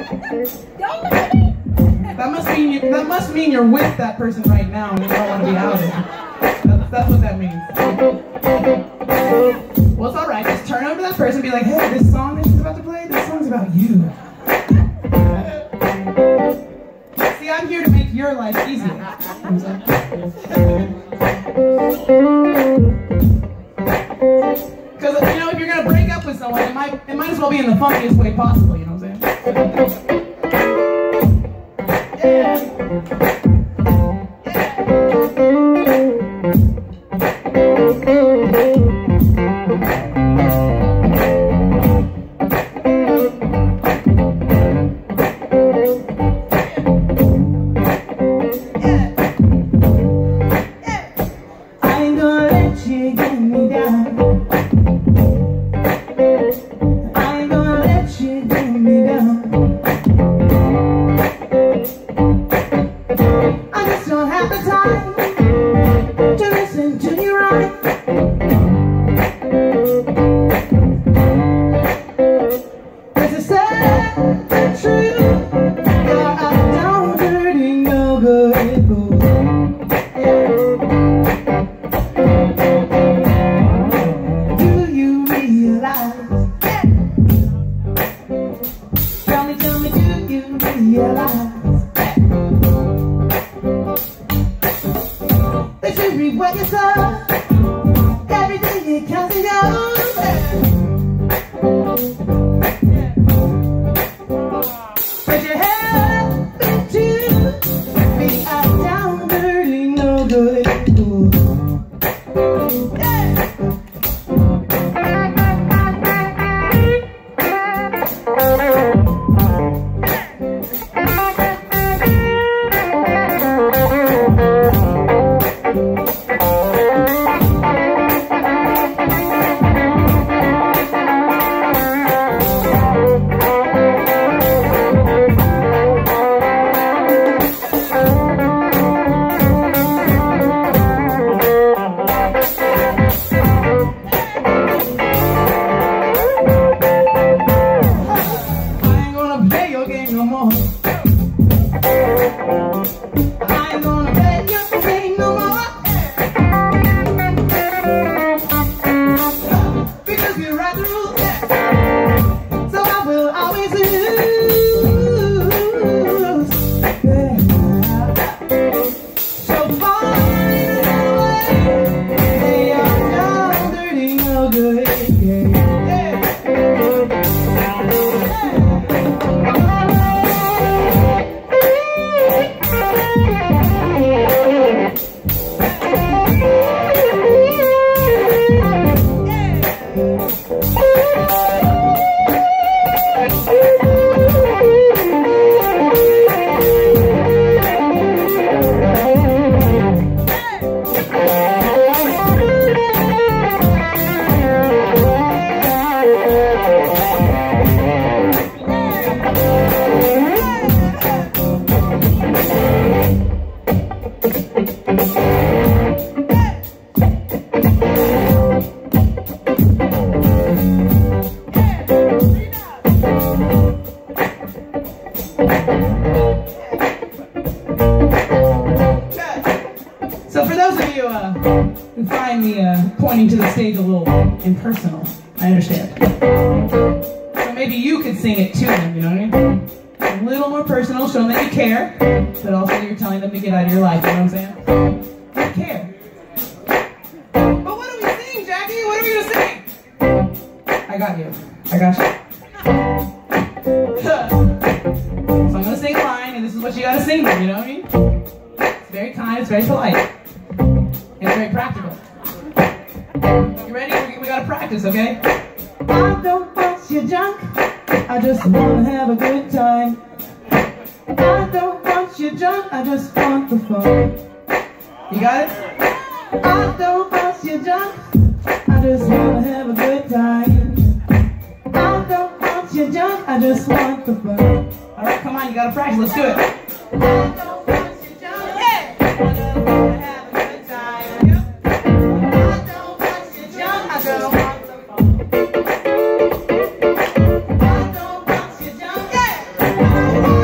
Don't look at me. That must mean you're with that person right now and you don't want to be outed. That's what that means. Well, it's alright. Just turn over to that person and be like, hey, this song that she's about to play, this song's about you. See, I'm here to make your life easier. Because, you know, if you're going to break up with someone, it might as well be in the funkiest way possible, you know what I'm saying? Pointing to the stage a little impersonal. I understand. So maybe you could sing it to them, you know what I mean? A little more personal, show them that you care, but also you're telling them to get out of your life, you know what I'm saying? You care. But what do we sing, Jackie? What are we gonna sing? I got you. I got you. So I'm gonna sing a line, and this is what you gotta sing, you know what I mean? It's very kind, it's very polite, and it's very practical. You ready? We gotta practice, okay? I don't want your junk, I just wanna have a good time. I don't want your junk, I just want the fun. You got it? I don't want your junk, I just wanna have a good time. I don't want your junk, I just want the fun. Alright, come on, you gotta practice, let's do it. I don't want your junk, yeah! I just wanna have a good time. I don't want your junk, I just want the fun. I don't want your junk, yeah! Oh,